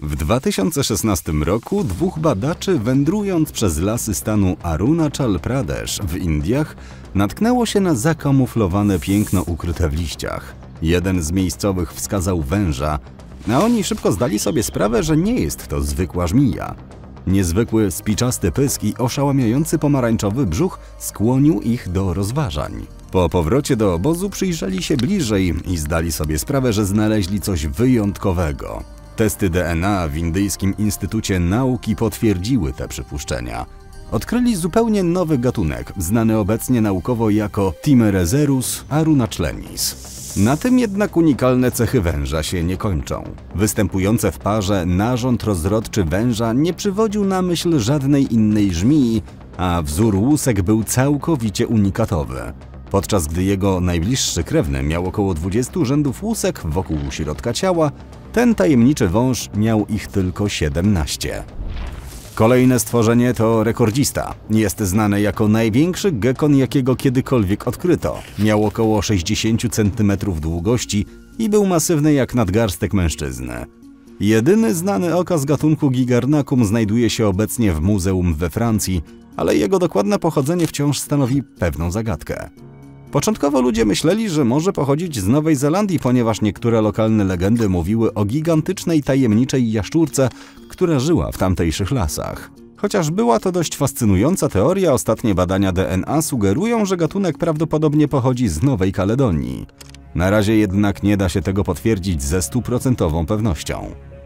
W 2016 roku dwóch badaczy, wędrując przez lasy stanu Arunachal Pradesh w Indiach, natknęło się na zakamuflowane piękno ukryte w liściach. Jeden z miejscowych wskazał węża, a oni szybko zdali sobie sprawę, że nie jest to zwykła żmija. Niezwykły, spiczasty pysk i oszałamiający pomarańczowy brzuch skłonił ich do rozważań. Po powrocie do obozu przyjrzeli się bliżej i zdali sobie sprawę, że znaleźli coś wyjątkowego. Testy DNA w Indyjskim Instytucie Nauki potwierdziły te przypuszczenia. Odkryli zupełnie nowy gatunek, znany obecnie naukowo jako Timerezerus arunachalenis. Na tym jednak unikalne cechy węża się nie kończą. Występujące w parze narząd rozrodczy węża nie przywodził na myśl żadnej innej żmii, a wzór łusek był całkowicie unikatowy. Podczas gdy jego najbliższy krewny miał około 20 rzędów łusek wokół środka ciała, ten tajemniczy wąż miał ich tylko 17. Kolejne stworzenie to rekordzista. Jest znany jako największy gekon, jakiego kiedykolwiek odkryto. Miał około 60 cm długości i był masywny jak nadgarstek mężczyzny. Jedyny znany okaz gatunku Gigarnacum znajduje się obecnie w muzeum we Francji, ale jego dokładne pochodzenie wciąż stanowi pewną zagadkę. Początkowo ludzie myśleli, że może pochodzić z Nowej Zelandii, ponieważ niektóre lokalne legendy mówiły o gigantycznej, tajemniczej jaszczurce, która żyła w tamtejszych lasach. Chociaż była to dość fascynująca teoria, ostatnie badania DNA sugerują, że gatunek prawdopodobnie pochodzi z Nowej Kaledonii. Na razie jednak nie da się tego potwierdzić ze 100% pewnością.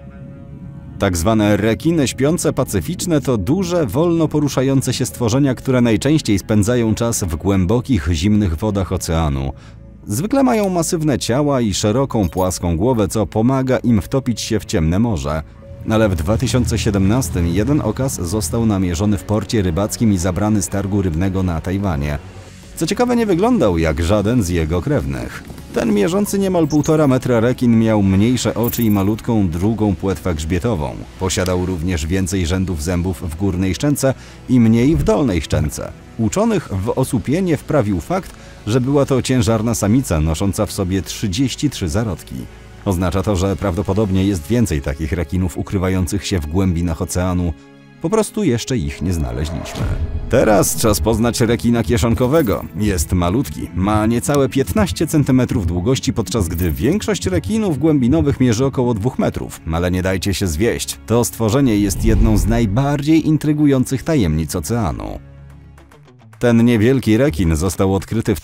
Tak zwane rekiny śpiące pacyficzne to duże, wolno poruszające się stworzenia, które najczęściej spędzają czas w głębokich, zimnych wodach oceanu. Zwykle mają masywne ciała i szeroką, płaską głowę, co pomaga im wtopić się w ciemne morze. Ale w 2017 jeden okaz został namierzony w porcie rybackim i zabrany z targu rybnego na Tajwanie. Co ciekawe, nie wyglądał jak żaden z jego krewnych. Ten mierzący niemal 1,5 metra rekin miał mniejsze oczy i malutką drugą płetwę grzbietową. Posiadał również więcej rzędów zębów w górnej szczęce i mniej w dolnej szczęce. Uczonych w osłupienie wprawił fakt, że była to ciężarna samica nosząca w sobie 33 zarodki. Oznacza to, że prawdopodobnie jest więcej takich rekinów ukrywających się w głębinach oceanu. Po prostu jeszcze ich nie znaleźliśmy. Teraz czas poznać rekina kieszonkowego. Jest malutki, ma niecałe 15 cm długości, podczas gdy większość rekinów głębinowych mierzy około 2 metrów. Ale nie dajcie się zwieść, to stworzenie jest jedną z najbardziej intrygujących tajemnic oceanu. Ten niewielki rekin został odkryty w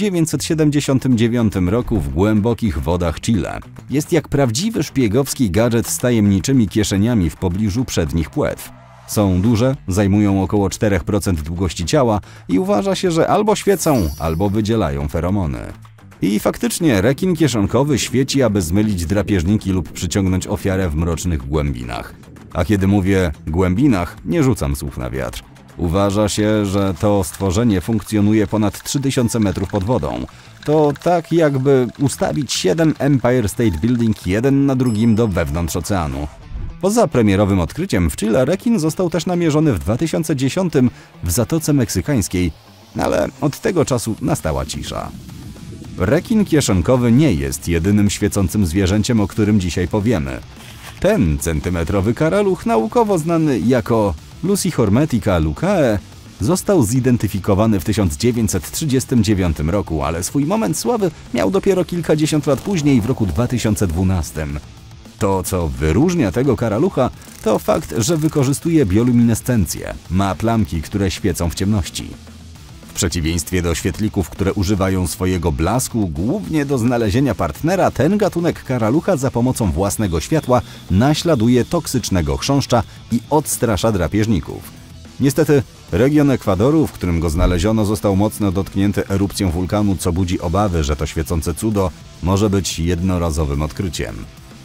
1979 roku w głębokich wodach Chile. Jest jak prawdziwy szpiegowski gadżet z tajemniczymi kieszeniami w pobliżu przednich płetw. Są duże, zajmują około 4% długości ciała i uważa się, że albo świecą, albo wydzielają feromony. I faktycznie rekin kieszonkowy świeci, aby zmylić drapieżniki lub przyciągnąć ofiarę w mrocznych głębinach. A kiedy mówię głębinach, nie rzucam słów na wiatr. Uważa się, że to stworzenie funkcjonuje ponad 3000 metrów pod wodą. To tak jakby ustawić 7 Empire State Building jeden na drugim do wewnątrz oceanu. Poza premierowym odkryciem w Chile rekin został też namierzony w 2010 w Zatoce Meksykańskiej, ale od tego czasu nastała cisza. Rekin kieszonkowy nie jest jedynym świecącym zwierzęciem, o którym dzisiaj powiemy. Ten centymetrowy karaluch, naukowo znany jako Lucichormetica lucae, został zidentyfikowany w 1939 roku, ale swój moment sławy miał dopiero kilkadziesiąt lat później, w roku 2012. To, co wyróżnia tego karalucha, to fakt, że wykorzystuje bioluminescencję. Ma plamki, które świecą w ciemności. W przeciwieństwie do świetlików, które używają swojego blasku głównie do znalezienia partnera, ten gatunek karalucha za pomocą własnego światła naśladuje toksycznego chrząszcza i odstrasza drapieżników. Niestety, region Ekwadoru, w którym go znaleziono, został mocno dotknięty erupcją wulkanu, co budzi obawy, że to świecące cudo może być jednorazowym odkryciem.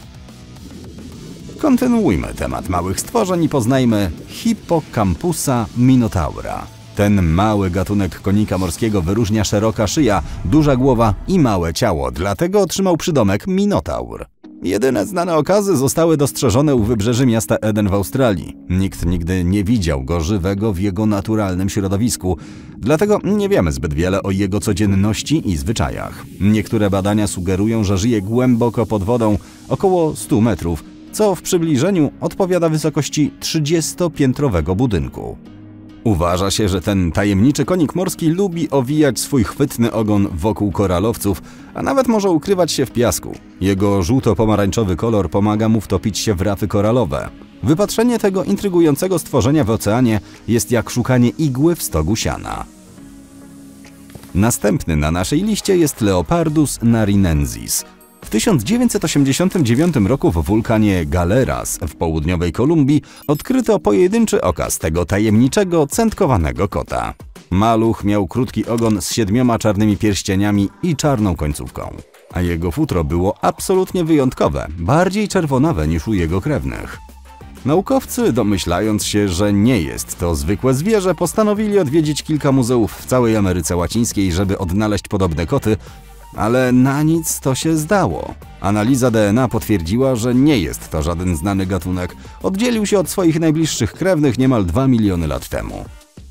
Kontynuujmy temat małych stworzeń i poznajmy Hippocampusa minotaura. Ten mały gatunek konika morskiego wyróżnia szeroka szyja, duża głowa i małe ciało, dlatego otrzymał przydomek minotaur. Jedyne znane okazy zostały dostrzeżone u wybrzeży miasta Eden w Australii. Nikt nigdy nie widział go żywego w jego naturalnym środowisku, dlatego nie wiemy zbyt wiele o jego codzienności i zwyczajach. Niektóre badania sugerują, że żyje głęboko pod wodą, około 100 metrów, co w przybliżeniu odpowiada wysokości 30-piętrowego budynku. Uważa się, że ten tajemniczy konik morski lubi owijać swój chwytny ogon wokół koralowców, a nawet może ukrywać się w piasku. Jego żółto-pomarańczowy kolor pomaga mu wtopić się w rafy koralowe. Wypatrzenie tego intrygującego stworzenia w oceanie jest jak szukanie igły w stogu siana. Następny na naszej liście jest Leopardus narinensis. W 1989 roku w wulkanie Galeras w południowej Kolumbii odkryto pojedynczy okaz tego tajemniczego, centkowanego kota. Maluch miał krótki ogon z 7 czarnymi pierścieniami i czarną końcówką, a jego futro było absolutnie wyjątkowe, bardziej czerwonawe niż u jego krewnych. Naukowcy, domyślając się, że nie jest to zwykłe zwierzę, postanowili odwiedzić kilka muzeów w całej Ameryce Łacińskiej, żeby odnaleźć podobne koty, ale na nic to się zdało. Analiza DNA potwierdziła, że nie jest to żaden znany gatunek. Oddzielił się od swoich najbliższych krewnych niemal 2 miliony lat temu.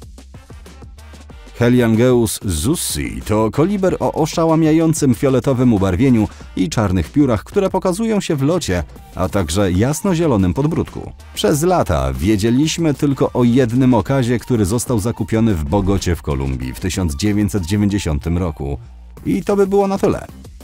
Heliangeus zussi to koliber o oszałamiającym fioletowym ubarwieniu i czarnych piórach, które pokazują się w locie, a także jasnozielonym podbródku. Przez lata wiedzieliśmy tylko o jednym okazie, który został zakupiony w Bogocie w Kolumbii w 1990 roku. I to by było na tyle.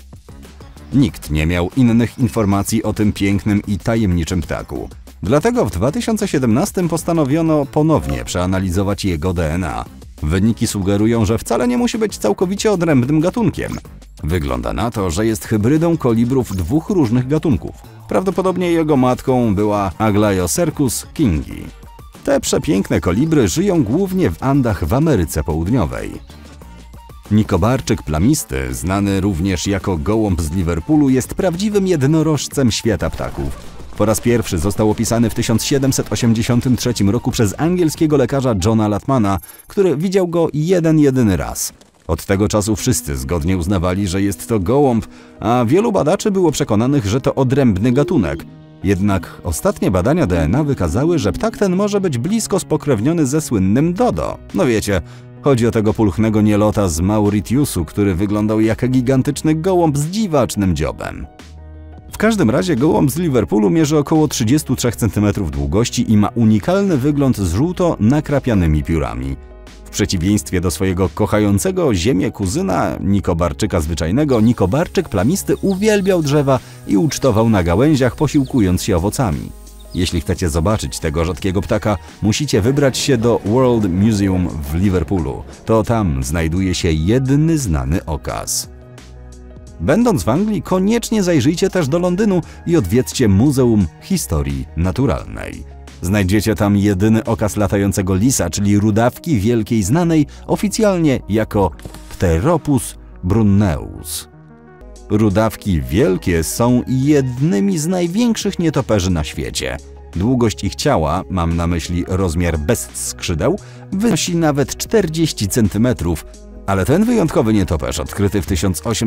Nikt nie miał innych informacji o tym pięknym i tajemniczym ptaku. Dlatego w 2017 postanowiono ponownie przeanalizować jego DNA. Wyniki sugerują, że wcale nie musi być całkowicie odrębnym gatunkiem. Wygląda na to, że jest hybrydą kolibrów 2 różnych gatunków. Prawdopodobnie jego matką była Aglaiocercus kingi. Te przepiękne kolibry żyją głównie w Andach w Ameryce Południowej. Nikobarczyk plamisty, znany również jako gołąb z Liverpoolu, jest prawdziwym jednorożcem świata ptaków. Po raz pierwszy został opisany w 1783 roku przez angielskiego lekarza Johna Latmana, który widział go jedyny raz. Od tego czasu wszyscy zgodnie uznawali, że jest to gołąb, a wielu badaczy było przekonanych, że to odrębny gatunek. Jednak ostatnie badania DNA wykazały, że ptak ten może być blisko spokrewniony ze słynnym dodo. No wiecie, chodzi o tego pulchnego nielota z Mauritiusu, który wyglądał jak gigantyczny gołąb z dziwacznym dziobem. W każdym razie gołąb z Liverpoolu mierzy około 33 cm długości i ma unikalny wygląd z żółto nakrapianymi piórami. W przeciwieństwie do swojego kochającego ziemię kuzyna, nikobarczyka zwyczajnego, nikobarczyk plamisty uwielbiał drzewa i ucztował na gałęziach, posiłkując się owocami. Jeśli chcecie zobaczyć tego rzadkiego ptaka, musicie wybrać się do World Museum w Liverpoolu. To tam znajduje się jedyny znany okaz. Będąc w Anglii, koniecznie zajrzyjcie też do Londynu i odwiedźcie Muzeum Historii Naturalnej. Znajdziecie tam jedyny okaz latającego lisa, czyli rudawki wielkiej znanej oficjalnie jako Pteropus brunneus. Rudawki wielkie są jednymi z największych nietoperzy na świecie. Długość ich ciała, mam na myśli rozmiar bez skrzydeł, wynosi nawet 40 cm, ale ten wyjątkowy nietoperz, odkryty w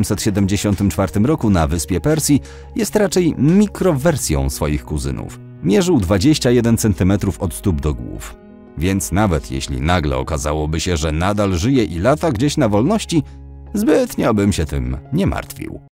1874 roku na wyspie Persji, jest raczej mikrowersją swoich kuzynów. Mierzył 21 cm od stóp do głów. Więc nawet jeśli nagle okazałoby się, że nadal żyje i lata gdzieś na wolności, zbytnio bym się tym nie martwił.